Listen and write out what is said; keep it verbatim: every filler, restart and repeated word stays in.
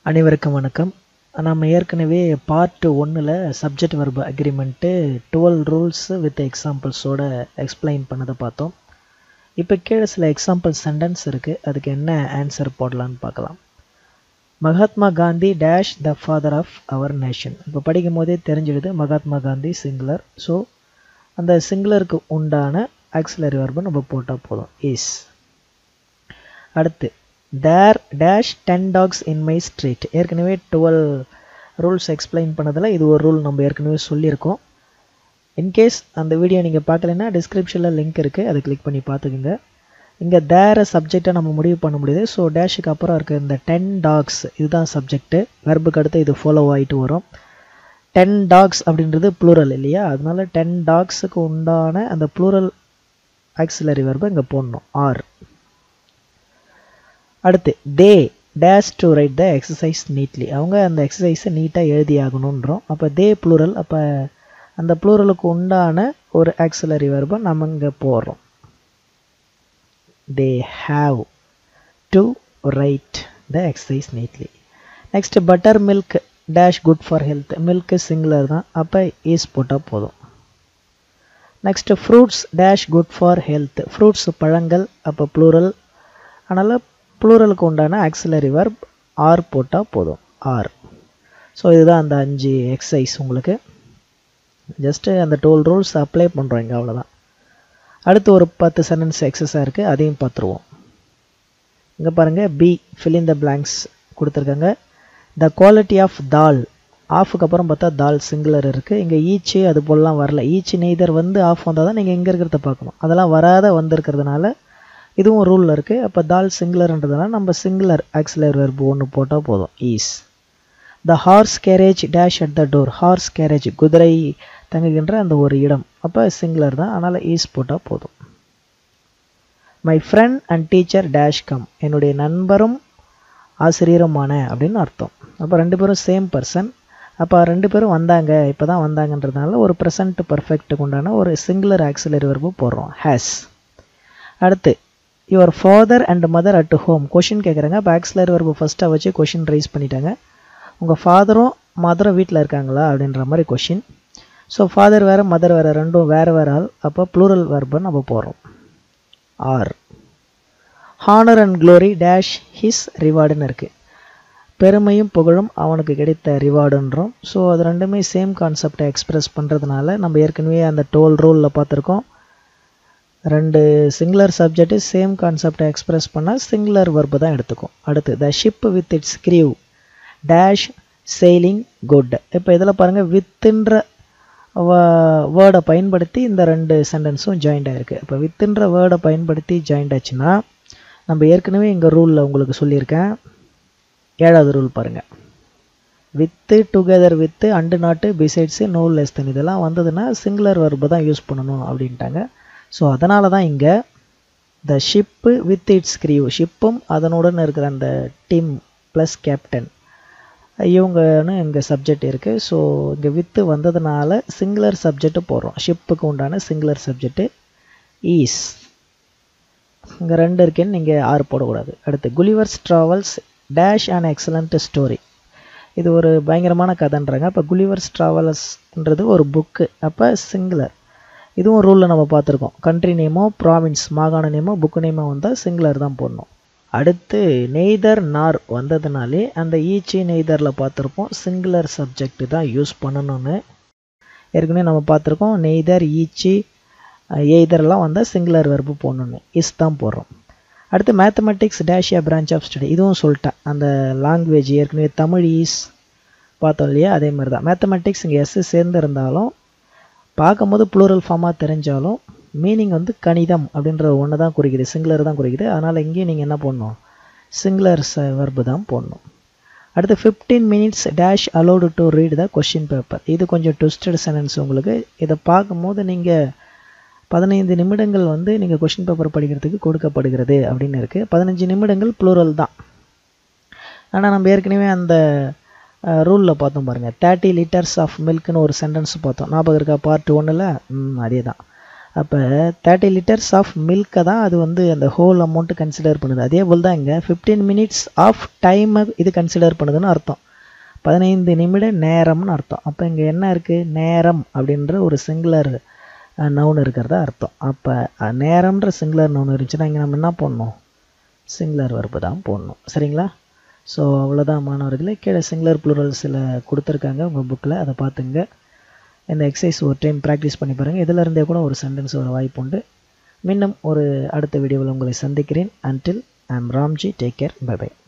அனைவருக்கும் வணக்கம். நம்ம ஏற்கனவே பார்ட் ஒன்னில் subject verb agreement twelve rules with எக்ஸாம்பிள்ஸோட எக்ஸ்பிளைன் பண்ணதை பார்த்தோம். இப்போ கீழே சில எக்ஸாம்பிள் சென்டென்ஸ் இருக்குது, அதுக்கு என்ன ஆன்சர் போடலான்னு பார்க்கலாம். Mahatma Gandhi dash the father of our nation. இப்போ படிக்கும் போதே தெரிஞ்சிடுது மகாத்மா காந்தி சிங்குலர். ஸோ அந்த சிங்குலருக்கு உண்டான ஆக்சிலரி வெர்பு நம்ம போட்டால் போதும், இஸ். அடுத்து there dash ten dogs in my street. ஏற்கனவே டுவெல் ரூல்ஸ் எக்ஸ்பிளைன் பண்ணதில் இது ஒரு ரூல் நம்ம ஏற்கனவே சொல்லியிருக்கோம். இன்கேஸ் அந்த வீடியோ நீங்கள் பார்க்கலைன்னா டிஸ்கிரிப்ஷனில் லிங்க் இருக்குது, அதை கிளிக் பண்ணி பார்த்துக்குங்க. இங்கே தேரை சப்ஜெக்டை நம்ம முடிவு பண்ண முடியுது. ஸோ டேஷுக்கு அப்புறம் இருக்க இந்த டென் டாக்ஸ் இதுதான் சப்ஜெக்ட்டு. வெர்புக்கு அடுத்து இது ஃபாலோ ஆகிட்டு வரும். டென் டாக்ஸ் அப்படின்றது ப்ளூரல் இல்லையா, அதனால டென் டாக்ஸுக்கு உண்டான அந்த ப்ளூரல் ஆக்சிலரி வெர்பை இங்கே போடணும், ஆர். அடுத்து they dash to write the exercise neatly. அவங்க அந்த எக்ஸசைஸை நீட்டாக எழுதி ஆகணுன்றோம். அப்போ தே ப்ளூரல், அப்போ அந்த ப்ளூரலுக்கு உண்டான ஒரு ஆக்சிலரி வெர்பை நம்ம இங்கே போடுறோம். They have to write the exercise neatly. Next butter milk dash good for health. மில்க்கு சிங்குலர் தான், அப்போ ஈஸ் போட்டால் போதும். Next fruits dash good for health. Fruits பழங்கள், அப்போ ப்ளூரல், அதனால் ப்ளூரலுக்கு உண்டான ஆக்சிலரி வெர்ப் ஆர் போட்டால் போதும், ஆர். ஸோ இதுதான் அந்த அஞ்சு எக்ஸசைஸ். உங்களுக்கு ஜஸ்ட்டு அந்த டுவெல் ரூல்ஸ் அப்ளை பண்ணுறோம் இங்கே, அவ்வளோதான். அடுத்து ஒரு பத்து சென்டென்ஸ் எக்ஸஸாக இருக்குது, அதையும் பார்த்துருவோம். இங்கே பாருங்கள், B fill in the blanks கொடுத்துருக்காங்க. த குவாலிட்டி ஆஃப் தால், ஆஃபுக்கு அப்புறம் பார்த்தா தால் சிங்குலர் இருக்குது. இங்கே ஈச்சு அது போலலாம் வரல. ஈச்சு நெய்தர் வந்து ஆஃப் வந்தால் தான் நீங்கள் எங்கே இருக்கிறத பார்க்கணும். அதெல்லாம் வராத வந்திருக்கிறதுனால இதுவும் ரூலில் இருக்குது. அப்போ தால் சிங்குலர்ன்றதுனால நம்ம சிங்குலர் ஆக்சிலரி வெர்பு ஒன்று போட்டால் போதும், is. The horse carriage dash at the door. Horse carriage குதிரை தங்குகின்ற அந்த ஒரு இடம், அப்போ சிங்குலர் தான், அதனால் ஈஸ் போட்டால் போதும். My friend and teacher dash come. என்னுடைய நண்பரும் ஆசிரியருமான அப்படின்னு அர்த்தம். அப்போ ரெண்டு பேரும் சேம் பர்சன், அப்போ ரெண்டு பேரும் வந்தாங்க, இப்போ தான் வந்தாங்கன்றதுனால ஒரு ப்ரெசன்ட் பர்ஃபெக்ட்டுக்கு உண்டான ஒரு சிங்குலர் ஆக்சிலரி வெர்பு போடுறோம், ஹேஸ். அடுத்து your father and mother at home. Question கேட்குறாங்க, அப்போ ஆக்சிலரி வெர்பு ஃபஸ்ட்டாக வச்சு கொஷின் ரைஸ் பண்ணிட்டாங்க. உங்கள் ஃபாதரும் மதரும் வீட்டில் இருக்காங்களா அப்படின்ற மாதிரி கொஷின். ஸோ ஃபாதர் வேறு மதர் வேறு, ரெண்டும் வேறு வேறு ஆள், அப்போ ப்ளூரல் வெர்பை நம்ம போடுறோம், are. Honour and glory dash his ரிவார்டுன்னு இருக்குது. பெருமையும் புகழும் அவனுக்கு கிடைத்த ரிவார்டுன்றோம். ஸோ அது ரெண்டுமே சேம் கான்செப்டை எக்ஸ்பிரஸ் பண்ணுறதுனால நம்ம ஏற்கனவே அந்த டுவெல் ரூலில் பார்த்துருக்கோம். ரெண்டு சிங்குலர் சப்ஜெக்ட் சேம் கான்செப்டை எக்ஸ்பிரஸ் பண்ணால் சிங்குலர் வெர்பு தான் எடுத்துக்கும். அடுத்து the ship with its crew dash sailing good. இப்போ இதில் பாருங்கள், வித்துன்ற வேர்டை பயன்படுத்தி இந்த ரெண்டு சென்டென்ஸும் ஜாயிண்ட் ஆகிருக்கு. இப்போ வித்துன்ற வேர்டை பயன்படுத்தி ஜாயிண்ட் ஆச்சுன்னா நம்ம ஏற்கனவே இங்கே ரூலில் உங்களுக்கு சொல்லியிருக்கேன். ஏழாவது ரூல் பாருங்கள், வித்து டுகெதர் வித்து அண்டு நாட்டு பிசைட்ஸு நோ லெஸ் தென், இதெல்லாம் வந்ததுன்னா சிங்குலர் வெர்பு தான் யூஸ் பண்ணணும் அப்படின்ட்டாங்க. ஸோ அதனால தான் இங்கே the ship with its crew, ஷிப்பும் அதனுடன் இருக்கிற அந்த டீம் ப்ளஸ் கேப்டன் இவங்கன்னு இங்கே சப்ஜெக்ட் இருக்குது. ஸோ இங்கே வித்து வந்ததுனால சிங்குலர் சப்ஜெக்ட்டு போடுறோம். ஷிப்புக்கு உண்டான சிங்குலர் சப்ஜெக்ட்டு ஈஸ். இங்கே ரெண்டு இருக்குன்னு நீங்கள் ஆறு போடக்கூடாது. அடுத்து Gulliver's travels dash and excellent story. இது ஒரு பயங்கரமான கதைன்றாங்க. அப்போ குலிவர்ஸ் ட்ராவல்ஸ்ன்றது ஒரு புக்கு, அப்போ சிங்குலர். இதுவும் ரூலில் நம்ம பார்த்துருக்கோம். கண்ட்ரி நேமோ ப்ராவின்ஸ் மாகாண நேமோ புக்கு நேமோ வந்தால் சிங்குலர் தான் போடணும். அடுத்து நெய்தர் நார் வந்ததுனாலே அந்த ஈச்சி நெய்தரில் பார்த்துருப்போம், சிங்குலர் சப்ஜெக்ட் தான் யூஸ் பண்ணணும்னு ஏற்கனவே நம்ம பார்த்துருக்கோம். நெய்தர் ஈச்சி எய்தர்லாம் வந்தால் சிங்குலர் வெர்பு போடணுன்னு இஸ் தான் போடுறோம். அடுத்து mathematics dash a branch of study. இதுவும் சொல்லிட்டேன், அந்த லாங்குவேஜ் ஏற்கனவே தமிழ் ஈஸ் பார்த்தோம் இல்லையா, அதே மாதிரி தான். மேத்தமெட்டிக்ஸ் இங்கே எஸ் சேர்ந்து இருந்தாலும் பார்க்கும்போது ப்ளூரல் ஃபார்மாக தெரிஞ்சாலும் மீனிங் வந்து கணிதம் அப்படின்ற ஒன்று தான் குறிக்குது, சிங்குலர் தான் குறிக்குது. அதனால் இங்கேயும் நீங்கள் என்ன பண்ணணும், சிங்குலர் வெர்பு தான் போடணும். அடுத்து fifteen minutes dash allowed to read the question paper. இது கொஞ்சம் ட்விஸ்டட் சென்டென்ஸ். உங்களுக்கு இதை பார்க்கும்போது நீங்கள் பதினைந்து நிமிடங்கள் வந்து நீங்கள் கொஷின் பேப்பர் படிக்கிறதுக்கு கொடுக்கப்படுகிறது அப்படின்னு இருக்குது. பதினஞ்சு நிமிடங்கள் ப்ளூரல் தான். ஆனால் நம்ம ஏற்கனவே அந்த ரூலில் பார்த்தோம் பாருங்கள், தேர்ட்டி லிட்டர்ஸ் ஆஃப் மில்க்னு ஒரு சென்டென்ஸ் பார்த்தோம், ஞாபகம் இருக்கா? பார்ட் ஒன்னில் அதே தான். அப்போ தேர்ட்டி லிட்டர்ஸ் ஆஃப் மில்கை தான் அது வந்து அந்த ஹோல் அமௌண்ட்டு கன்சிடர் பண்ணுது. அதே போல் தான் இங்கே ஃபிஃப்டீன் மினிட்ஸ் ஆஃப் டைமை இது கன்சிடர் பண்ணுதுன்னு அர்த்தம். பதினைந்து நிமிட நேரம்னு அர்த்தம். அப்போ இங்கே என்ன இருக்குது, நேரம் அப்படின்ற ஒரு சிங்குலர் நவுன் இருக்கிறதா அர்த்தம். அப்போ நேரம்ன்ற சிங்குலர் நவுன் இருந்துச்சுன்னா இங்கே நம்ம என்ன போடணும், சிங்குலர் வர்பு தான் போடணும். சரிங்களா? ஸோ அவ்வளோதான் மாணவர்களே. கீழே சிங்குலர் ப்ளூரல்ஸில் கொடுத்துருக்காங்க உங்கள் புக்கில், அதை பார்த்துங்க. இந்த எக்ஸசைஸ் ஒரு டைம் ப்ராக்டிஸ் பண்ணி பாருங்கள். இதில் இருந்தே கூட ஒரு சென்டென்ஸ் வர வாய்ப்பு உண்டு. மீண்டும் ஒரு அடுத்த வீடியோவில் உங்களை சந்திக்கிறேன். Until I am Ramji. Take care. Bye by.